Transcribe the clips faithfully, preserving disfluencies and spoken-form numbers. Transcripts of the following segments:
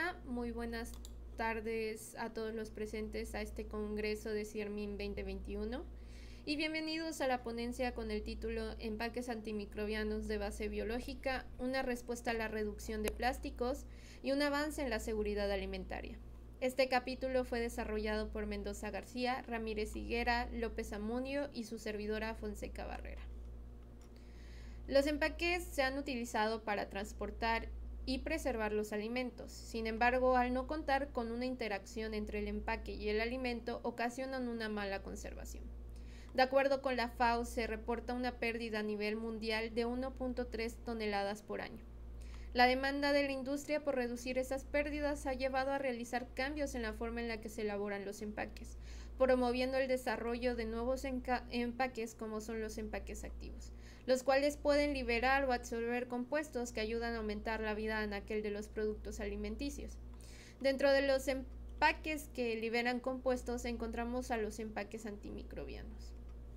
Hola, muy buenas tardes a todos los presentes a este Congreso de CIERMIN veinte veintiuno y bienvenidos a la ponencia con el título Empaques antimicrobianos de base biológica, una respuesta a la reducción de plásticos y un avance en la seguridad alimentaria. Este capítulo fue desarrollado por Mendoza García, Ramírez Higuera, López Amunio y su servidora Fonseca Barrera. Los empaques se han utilizado para transportar y preservar los alimentos. Sin embargo, al no contar con una interacción entre el empaque y el alimento, ocasionan una mala conservación. De acuerdo con la FAO, se reporta una pérdida a nivel mundial de uno punto tres toneladas por año. La demanda de la industria por reducir esas pérdidas ha llevado a realizar cambios en la forma en la que se elaboran los empaques, promoviendo el desarrollo de nuevos empaques como son los empaques activos, los cuales pueden liberar o absorber compuestos que ayudan a aumentar la vida anaquel de los productos alimenticios. Dentro de los empaques que liberan compuestos encontramos a los empaques antimicrobianos.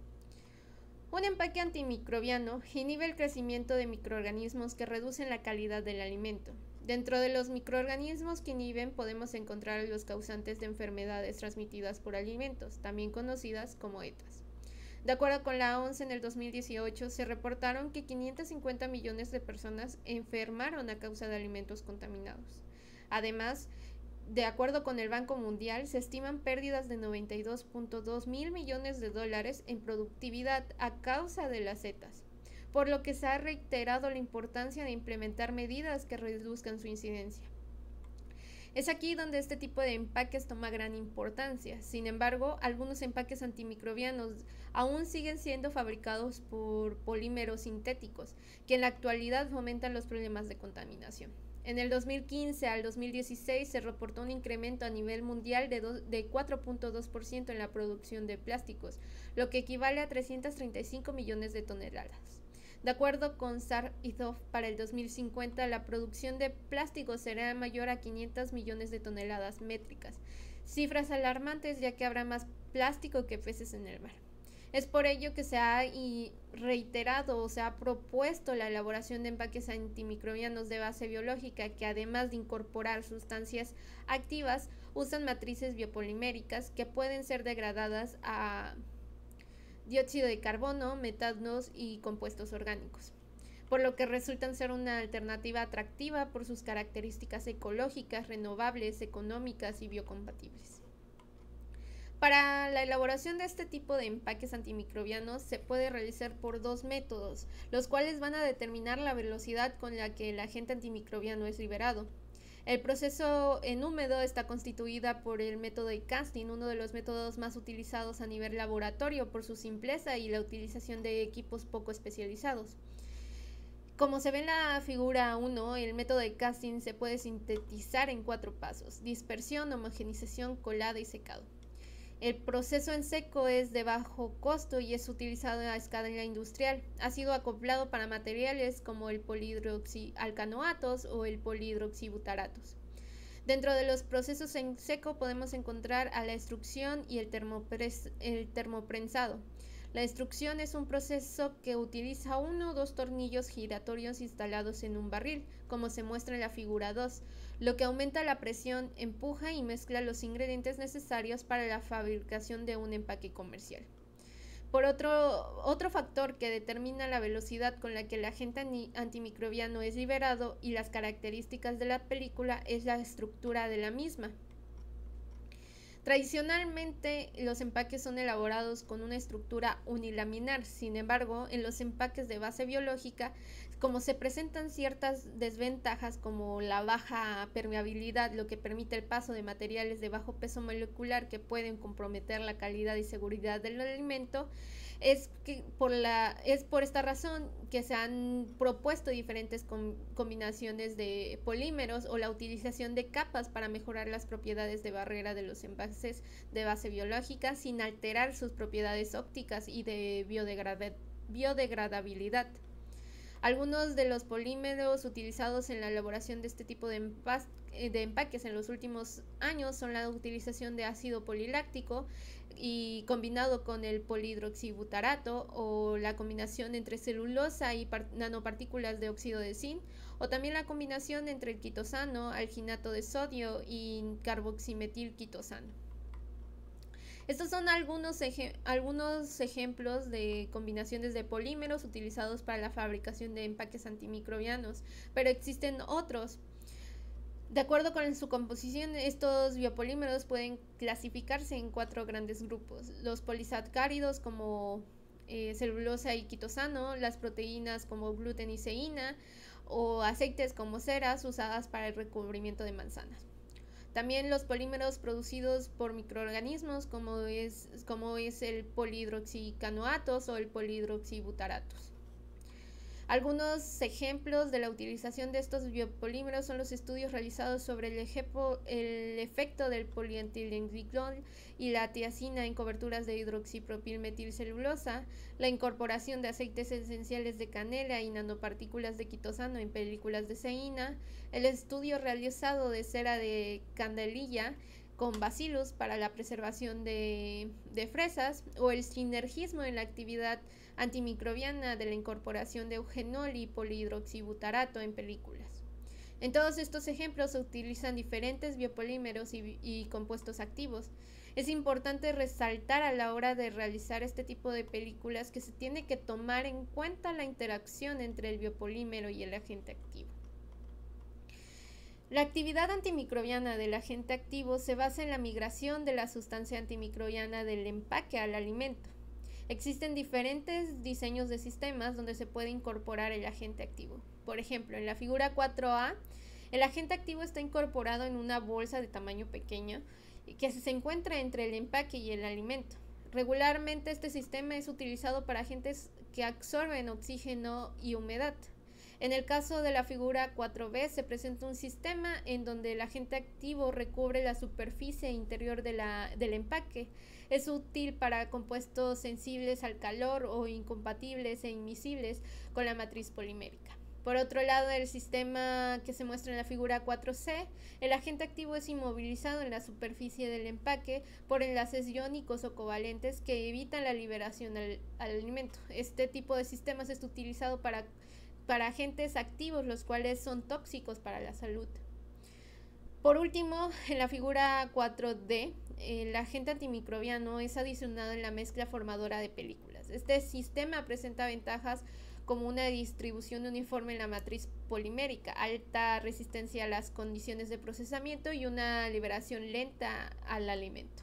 Un empaque antimicrobiano inhibe el crecimiento de microorganismos que reducen la calidad del alimento. Dentro de los microorganismos que inhiben podemos encontrar los causantes de enfermedades transmitidas por alimentos, también conocidas como ETAs. De acuerdo con la OMS, en el dos mil dieciocho se reportaron que quinientos cincuenta millones de personas enfermaron a causa de alimentos contaminados. Además, de acuerdo con el Banco Mundial, se estiman pérdidas de noventa y dos punto dos mil millones de dólares en productividad a causa de las ETAs, por lo que se ha reiterado la importancia de implementar medidas que reduzcan su incidencia. Es aquí donde este tipo de empaques toma gran importancia. Sin embargo, algunos empaques antimicrobianos aún siguen siendo fabricados por polímeros sintéticos, que en la actualidad fomentan los problemas de contaminación. En el dos mil quince al dos mil dieciséis se reportó un incremento a nivel mundial de, de cuatro punto dos por ciento en la producción de plásticos, lo que equivale a trescientos treinta y cinco millones de toneladas. De acuerdo con S A R y T O F, para el dos mil cincuenta la producción de plásticos será mayor a quinientos millones de toneladas métricas, cifras alarmantes ya que habrá más plástico que peces en el mar. Es por ello que se ha reiterado o se ha propuesto la elaboración de empaques antimicrobianos de base biológica que, además de incorporar sustancias activas, usan matrices biopoliméricas que pueden ser degradadas a dióxido de carbono, metanos y compuestos orgánicos, por lo que resultan ser una alternativa atractiva por sus características ecológicas, renovables, económicas y biocompatibles. Para la elaboración de este tipo de empaques antimicrobianos se puede realizar por dos métodos, los cuales van a determinar la velocidad con la que el agente antimicrobiano es liberado. El proceso en húmedo está constituida por el método de casting, uno de los métodos más utilizados a nivel laboratorio por su simpleza y la utilización de equipos poco especializados. Como se ve en la figura uno, el método de casting se puede sintetizar en cuatro pasos: dispersión, homogenización, colada y secado. El proceso en seco es de bajo costo y es utilizado a escala industrial. Ha sido acoplado para materiales como el polihidroxialcanoatos o el polihidroxibutaratos. Dentro de los procesos en seco podemos encontrar a la extrusión y el, el termoprensado. La extrusión es un proceso que utiliza uno o dos tornillos giratorios instalados en un barril, como se muestra en la figura dos, lo que aumenta la presión, empuja y mezcla los ingredientes necesarios para la fabricación de un empaque comercial. Por otro, otro factor que determina la velocidad con la que el agente antimicrobiano es liberado y las características de la película es la estructura de la misma. Tradicionalmente, los empaques son elaborados con una estructura unilaminar. Sin embargo, en los empaques de base biológica, como se presentan ciertas desventajas como la baja permeabilidad, lo que permite el paso de materiales de bajo peso molecular que pueden comprometer la calidad y seguridad del alimento, es, que por, la, es por esta razón que se han propuesto diferentes com, combinaciones de polímeros o la utilización de capas para mejorar las propiedades de barrera de los envases de base biológica sin alterar sus propiedades ópticas y de biodegradabilidad. Algunos de los polímeros utilizados en la elaboración de este tipo de, empa de empaques en los últimos años son la utilización de ácido poliláctico y combinado con el polihidroxibutarato, o la combinación entre celulosa y nanopartículas de óxido de zinc, o también la combinación entre el quitosano, alginato de sodio y carboximetilquitosano. Estos son algunos, ej algunos ejemplos de combinaciones de polímeros utilizados para la fabricación de empaques antimicrobianos, pero existen otros. De acuerdo con su composición, estos biopolímeros pueden clasificarse en cuatro grandes grupos: los polisacáridos como eh, celulosa y quitosano, las proteínas como gluten y ceína, o aceites como ceras usadas para el recubrimiento de manzanas. También los polímeros producidos por microorganismos como es, como es el polihidroxicanoatos o el polihidroxibutaratos. Algunos ejemplos de la utilización de estos biopolímeros son los estudios realizados sobre el, ejepo, el efecto del polietilenglicol y la tiacina en coberturas de hidroxipropilmetilcelulosa, la incorporación de aceites esenciales de canela y nanopartículas de quitosano en películas de ceína, el estudio realizado de cera de candelilla con bacillus para la preservación de, de fresas, o el sinergismo en la actividad antimicrobiana de la incorporación de eugenol y polihidroxibutarato en películas. En todos estos ejemplos se utilizan diferentes biopolímeros y, y compuestos activos. Es importante resaltar a la hora de realizar este tipo de películas que se tiene que tomar en cuenta la interacción entre el biopolímero y el agente activo. La actividad antimicrobiana del agente activo se basa en la migración de la sustancia antimicrobiana del empaque al alimento. Existen diferentes diseños de sistemas donde se puede incorporar el agente activo. Por ejemplo, en la figura cuatro A, el agente activo está incorporado en una bolsa de tamaño pequeño que se encuentra entre el empaque y el alimento. Regularmente este sistema es utilizado para agentes que absorben oxígeno y humedad. En el caso de la figura cuatro B se presenta un sistema en donde el agente activo recubre la superficie interior de la, del empaque. Es útil para compuestos sensibles al calor o incompatibles e inmiscibles con la matriz polimérica. Por otro lado, el sistema que se muestra en la figura cuatro C, el agente activo es inmovilizado en la superficie del empaque por enlaces iónicos o covalentes que evitan la liberación al, al alimento. Este tipo de sistemas es utilizado para para agentes activos, los cuales son tóxicos para la salud. Por último, en la figura cuatro D, el agente antimicrobiano es adicionado en la mezcla formadora de películas. Este sistema presenta ventajas como una distribución uniforme en la matriz polimérica, alta resistencia a las condiciones de procesamiento y una liberación lenta al alimento.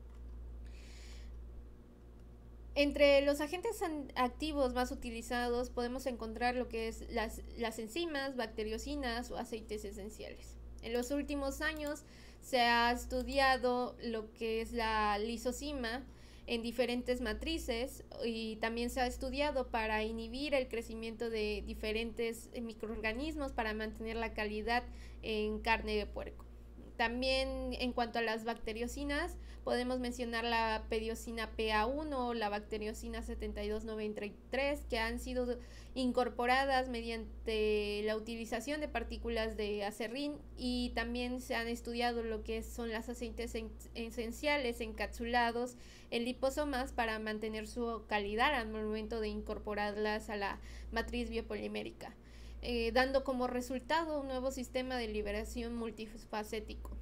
Entre los agentes activos más utilizados podemos encontrar lo que es las, las enzimas, bacteriocinas o aceites esenciales. En los últimos años se ha estudiado lo que es la lisozima en diferentes matrices, y también se ha estudiado para inhibir el crecimiento de diferentes microorganismos para mantener la calidad en carne de puerco. También en cuanto a las bacteriocinas, podemos mencionar la pediosina P A uno o la bacteriocina setenta y dos noventa y tres, que han sido incorporadas mediante la utilización de partículas de acerrín, y también se han estudiado lo que son los aceites esenciales encapsulados en liposomas para mantener su calidad al momento de incorporarlas a la matriz biopolimérica. Eh, dando como resultado un nuevo sistema de liberación multifacético.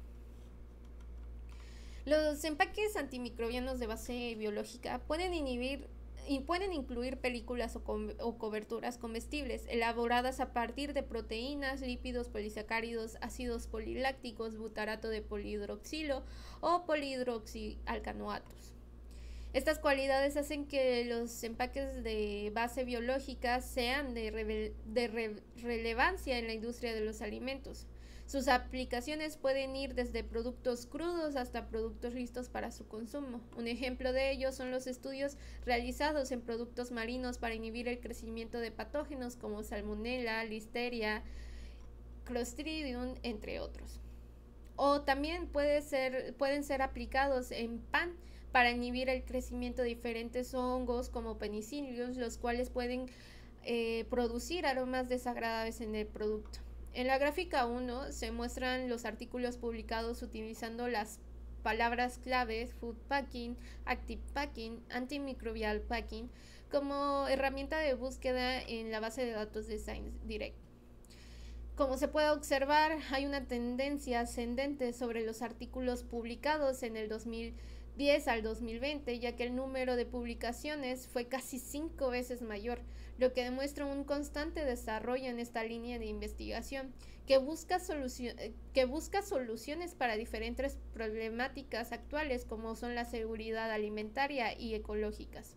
Los empaques antimicrobianos de base biológica pueden inhibir y pueden incluir películas o, co o coberturas comestibles elaboradas a partir de proteínas, lípidos, polisacáridos, ácidos polilácticos, butarato de polihidroxilo o polihidroxialcanoatos. Estas cualidades hacen que los empaques de base biológica sean de, re de re relevancia en la industria de los alimentos. Sus aplicaciones pueden ir desde productos crudos hasta productos listos para su consumo. Un ejemplo de ello son los estudios realizados en productos marinos para inhibir el crecimiento de patógenos como Salmonella, Listeria, Clostridium, entre otros. O también puede ser, pueden ser aplicados en pan para inhibir el crecimiento de diferentes hongos como penicillium, los cuales pueden eh, producir aromas desagradables en el producto. En la gráfica uno se muestran los artículos publicados utilizando las palabras claves food packing, active packing, antimicrobial packing como herramienta de búsqueda en la base de datos de Science Direct. Como se puede observar, hay una tendencia ascendente sobre los artículos publicados en el dos mil diez al dos mil veinte, ya que el número de publicaciones fue casi cinco veces mayor, lo que demuestra un constante desarrollo en esta línea de investigación que busca, solucion que busca soluciones para diferentes problemáticas actuales como son la seguridad alimentaria y ecológicas.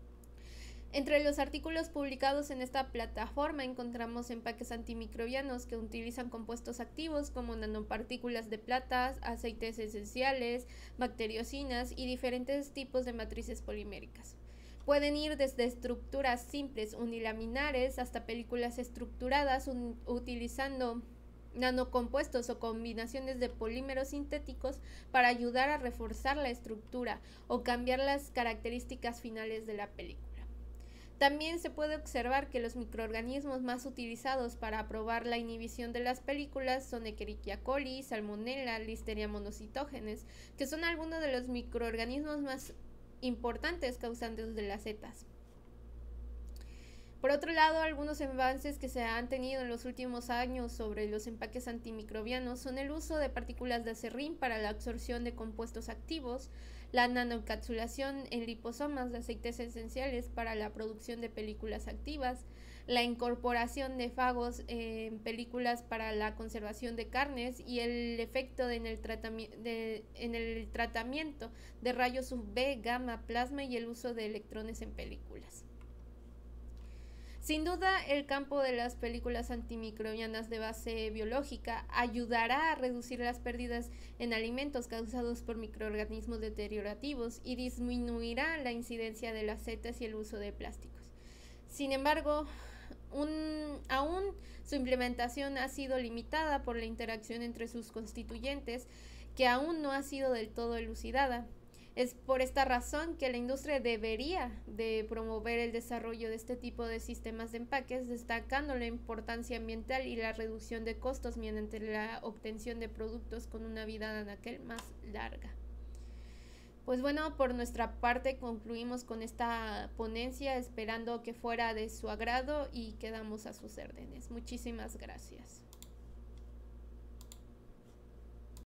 Entre los artículos publicados en esta plataforma encontramos empaques antimicrobianos que utilizan compuestos activos como nanopartículas de plata, aceites esenciales, bacteriocinas y diferentes tipos de matrices poliméricas. Pueden ir desde estructuras simples unilaminares hasta películas estructuradas utilizando nanocompuestos o combinaciones de polímeros sintéticos para ayudar a reforzar la estructura o cambiar las características finales de la película. También se puede observar que los microorganismos más utilizados para probar la inhibición de las películas son Escherichia coli, Salmonella, Listeria monocytogenes, que son algunos de los microorganismos más importantes causantes de las setas. Por otro lado, algunos avances que se han tenido en los últimos años sobre los empaques antimicrobianos son el uso de partículas de acerrín para la absorción de compuestos activos, la nanoencapsulación en liposomas de aceites esenciales para la producción de películas activas, la incorporación de fagos en películas para la conservación de carnes y el efecto de en, el de, en el tratamiento de rayos U V, gamma, plasma y el uso de electrones en películas. Sin duda, el campo de las películas antimicrobianas de base biológica ayudará a reducir las pérdidas en alimentos causados por microorganismos deteriorativos y disminuirá la incidencia de las setas y el uso de plásticos. Sin embargo, un, aún su implementación ha sido limitada por la interacción entre sus constituyentes, que aún no ha sido del todo elucidada. Es por esta razón que la industria debería de promover el desarrollo de este tipo de sistemas de empaques, destacando la importancia ambiental y la reducción de costos mediante la obtención de productos con una vida anaquel más larga. Pues bueno, por nuestra parte concluimos con esta ponencia, esperando que fuera de su agrado y quedamos a sus órdenes. Muchísimas gracias.